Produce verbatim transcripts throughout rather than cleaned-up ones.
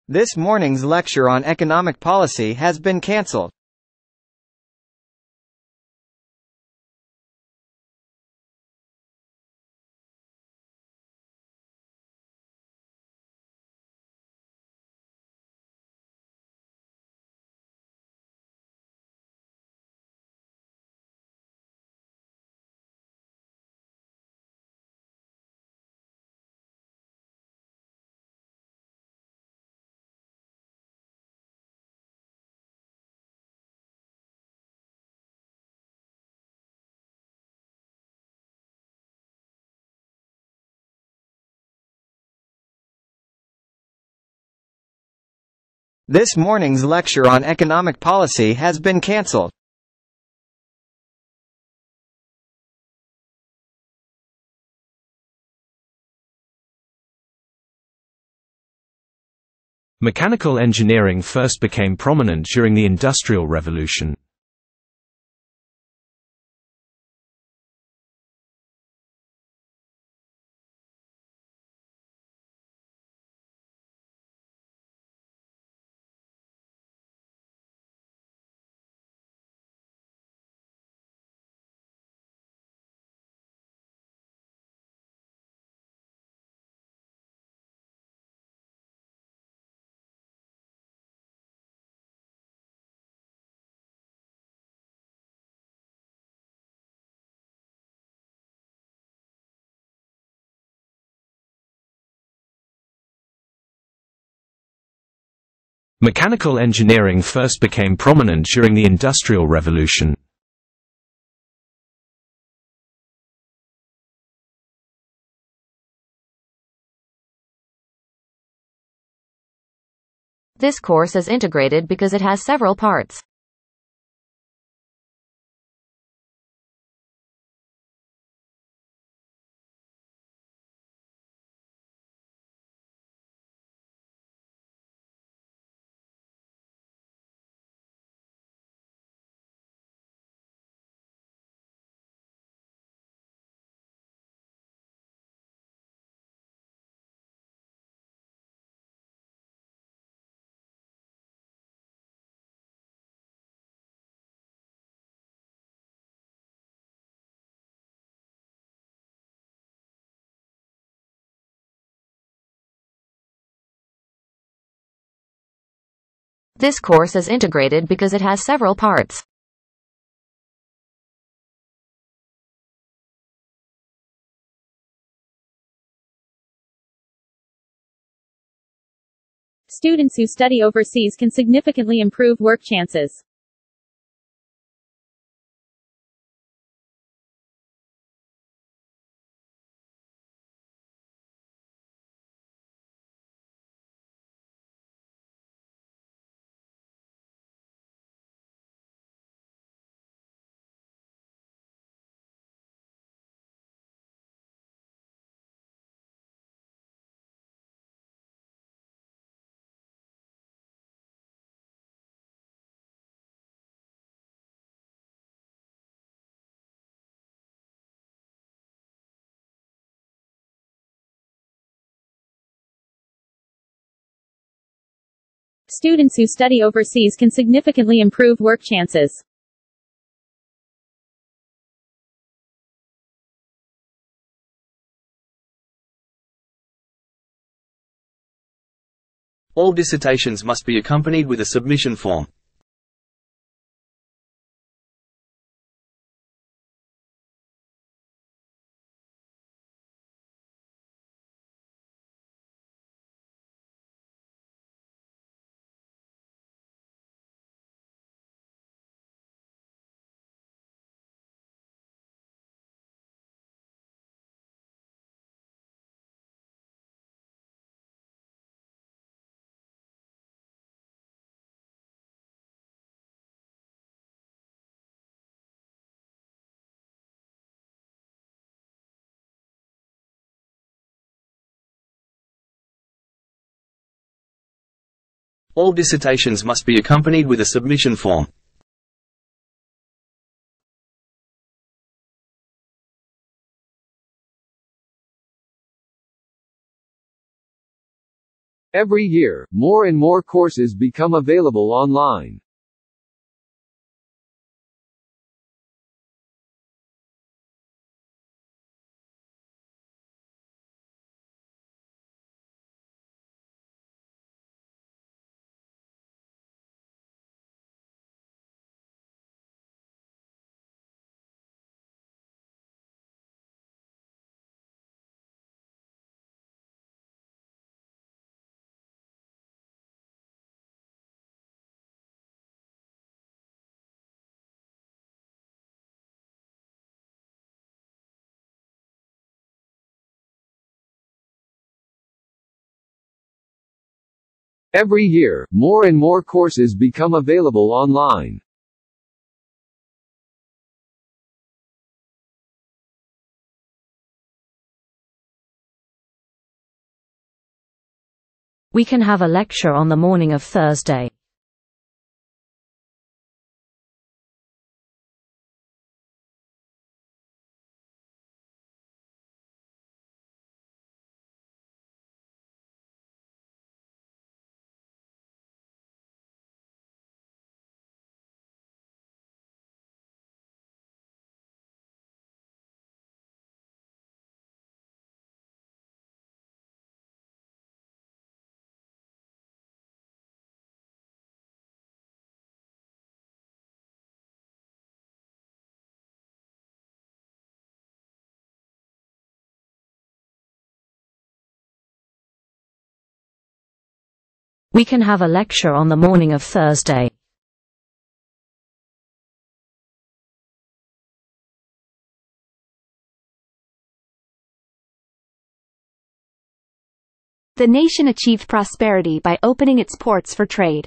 This morning's lecture on economic policy has been cancelled. This morning's lecture on economic policy has been cancelled. Mechanical engineering first became prominent during the Industrial Revolution. Mechanical engineering first became prominent during the Industrial Revolution. This course is integrated because it has several parts. This course is integrated because it has several parts. Students who study overseas can significantly improve work chances. Students who study overseas can significantly improve work chances. All dissertations must be accompanied with a submission form. All dissertations must be accompanied with a submission form. Every year, more and more courses become available online. Every year, more and more courses become available online. We can have a lecture on the morning of Thursday. We can have a lecture on the morning of Thursday. The nation achieved prosperity by opening its ports for trade.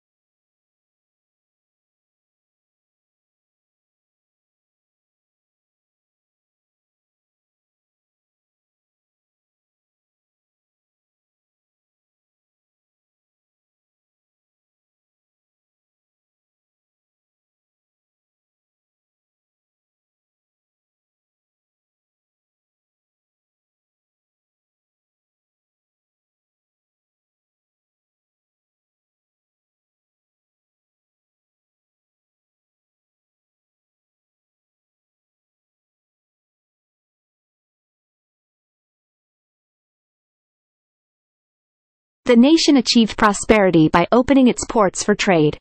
The nation achieved prosperity by opening its ports for trade.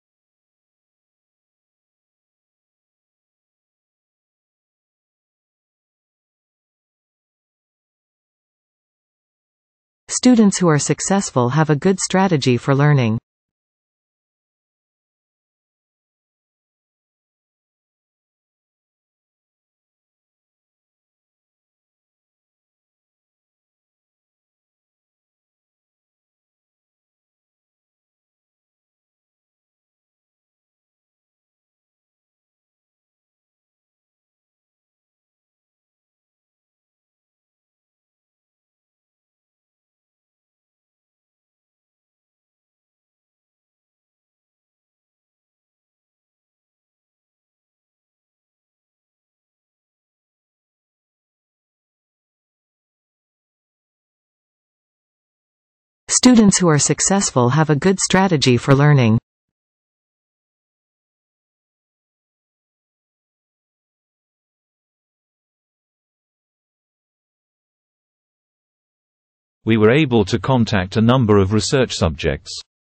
Students who are successful have a good strategy for learning. Students who are successful have a good strategy for learning. We were able to contact a number of research subjects.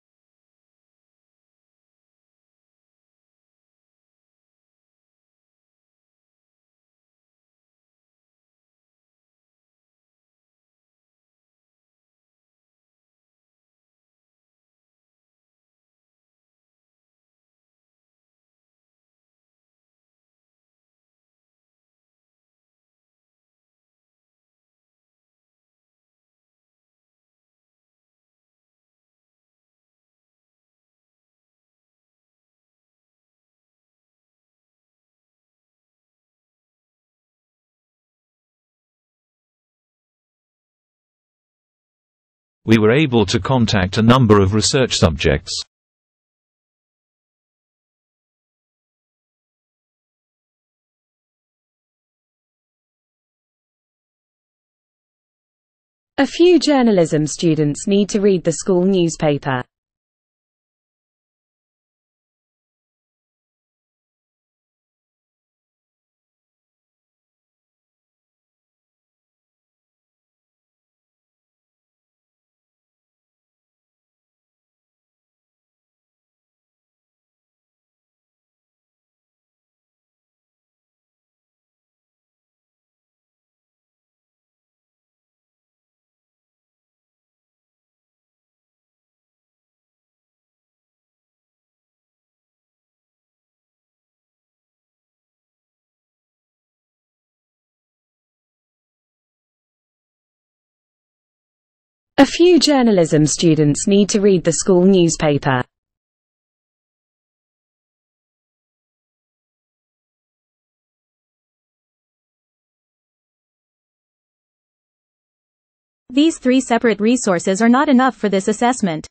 We were able to contact a number of research subjects. A few journalism students need to read the school newspaper. A few journalism students need to read the school newspaper. These three separate resources are not enough for this assessment.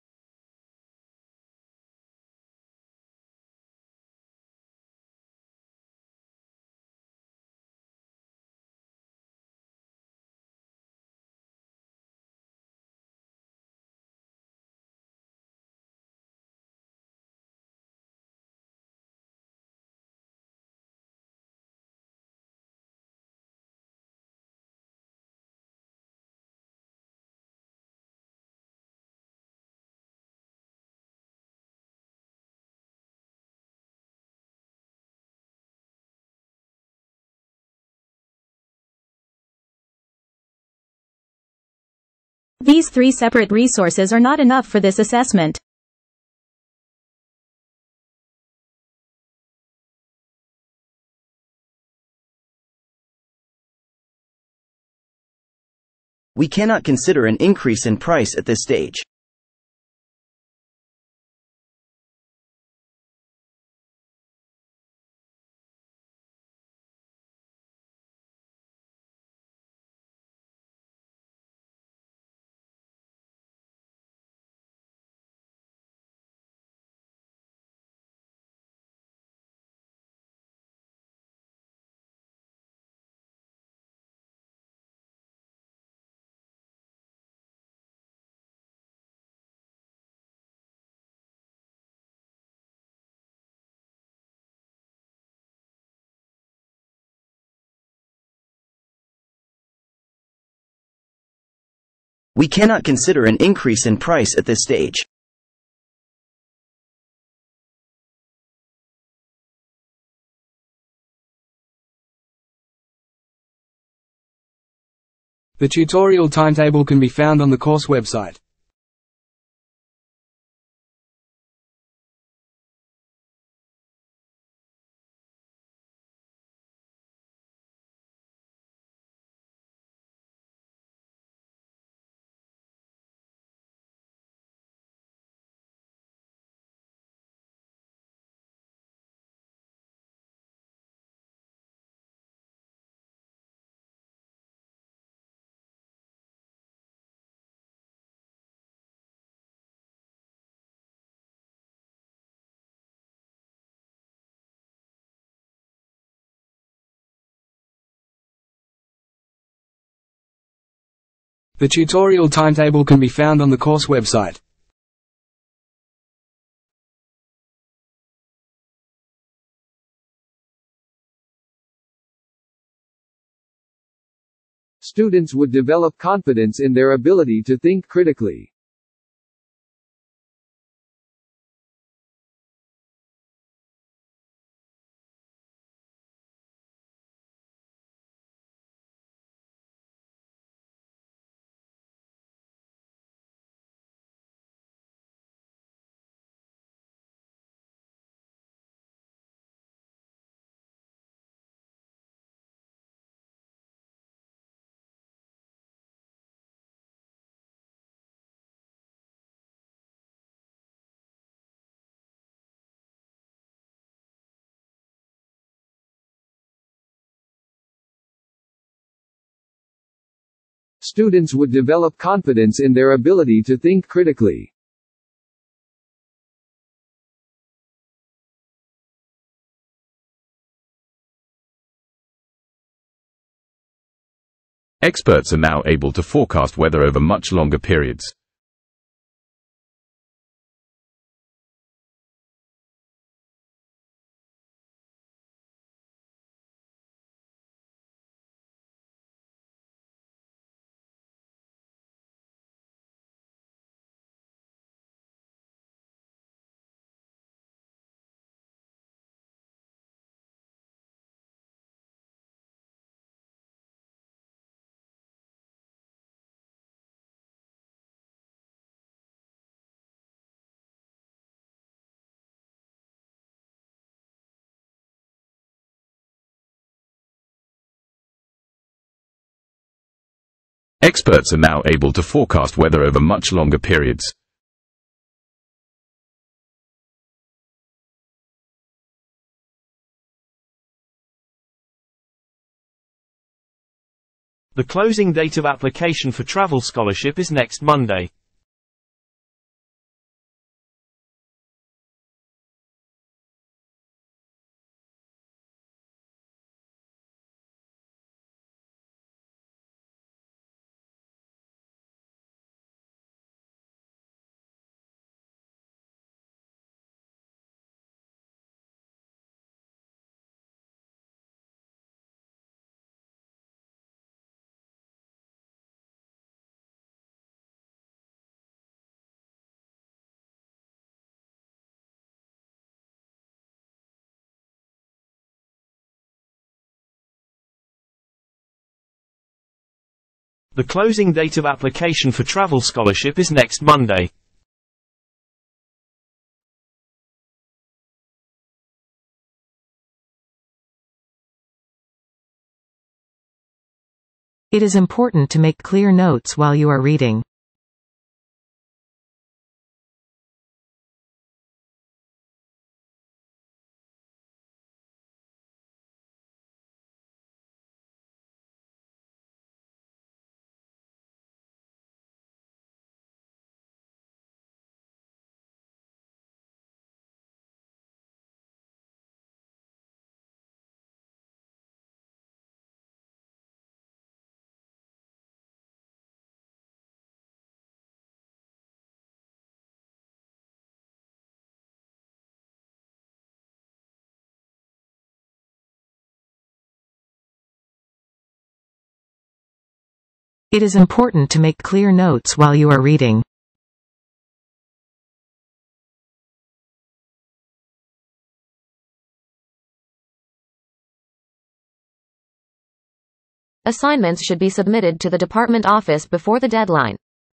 These three separate resources are not enough for this assessment. We cannot consider an increase in price at this stage. We cannot consider an increase in price at this stage. The tutorial timetable can be found on the course website. The tutorial timetable can be found on the course website. Students would develop confidence in their ability to think critically. Students would develop confidence in their ability to think critically. Experts are now able to forecast weather over much longer periods. Experts are now able to forecast weather over much longer periods. The closing date of application for travel scholarship is next Monday. The closing date of application for travel scholarship is next Monday. It is important to make clear notes while you are reading. It is important to make clear notes while you are reading. Assignments should be submitted to the department office before the deadline.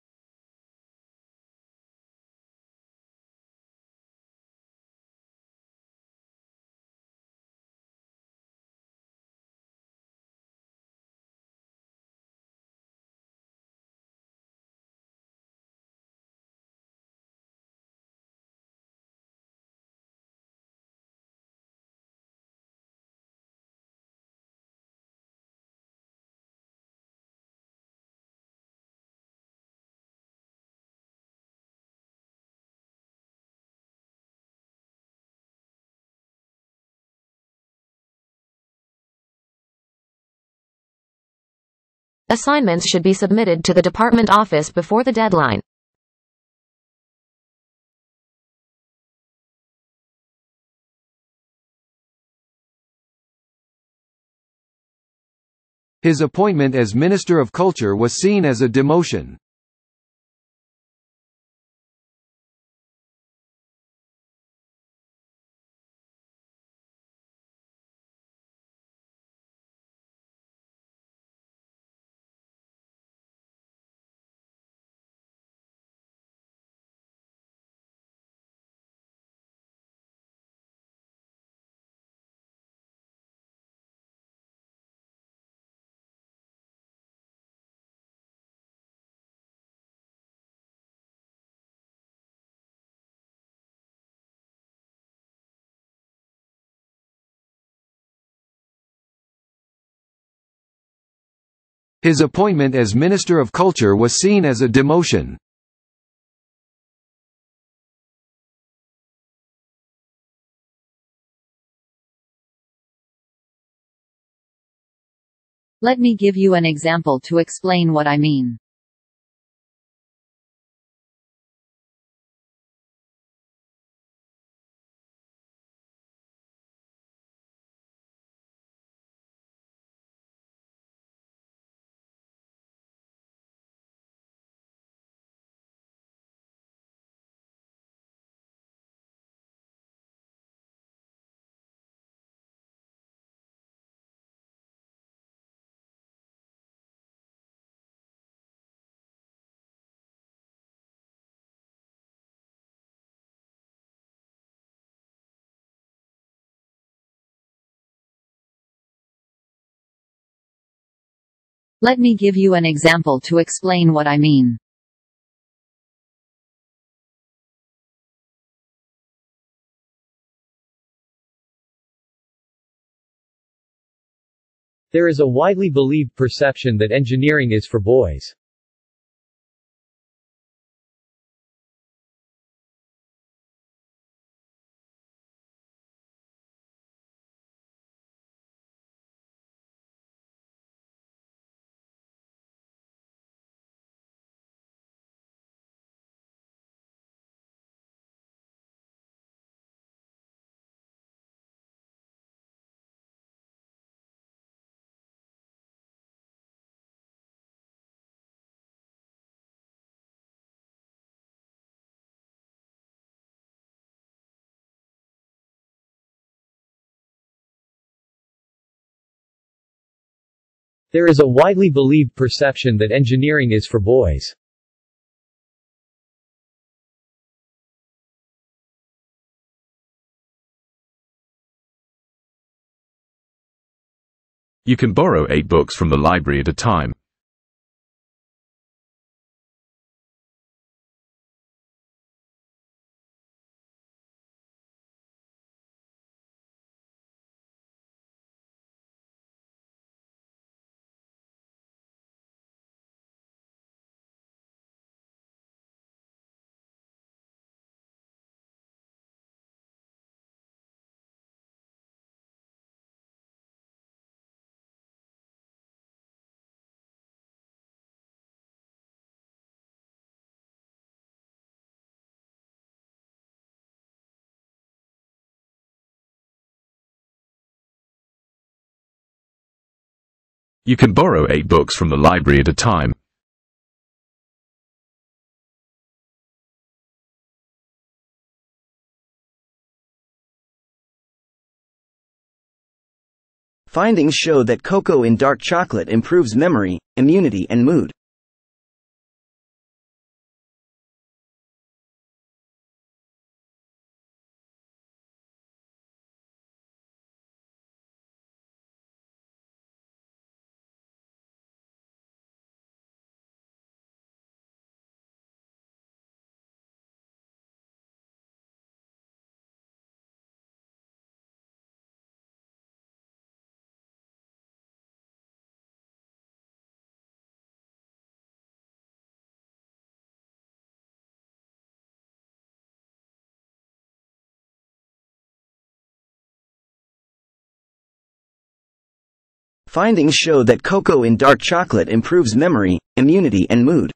Assignments should be submitted to the department office before the deadline. His appointment as Minister of Culture was seen as a demotion. His appointment as Minister of Culture was seen as a demotion. Let me give you an example to explain what I mean. Let me give you an example to explain what I mean. There is a widely believed perception that engineering is for boys. There is a widely believed perception that engineering is for boys. You can borrow eight books from the library at a time. You can borrow eight books from the library at a time. Findings show that cocoa in dark chocolate improves memory, immunity and mood. Findings show that cocoa in dark chocolate improves memory, immunity and mood.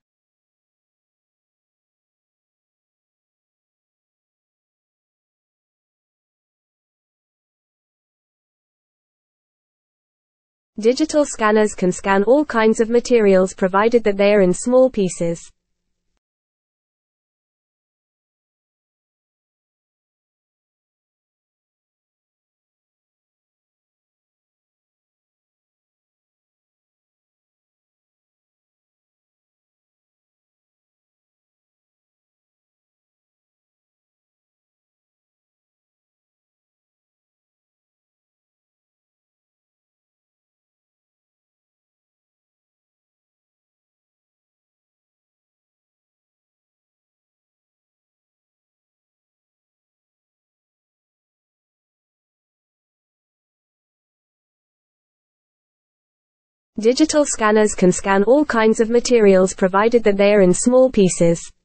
Digital scanners can scan all kinds of materials provided that they are in small pieces. Digital scanners can scan all kinds of materials provided that they are in small pieces.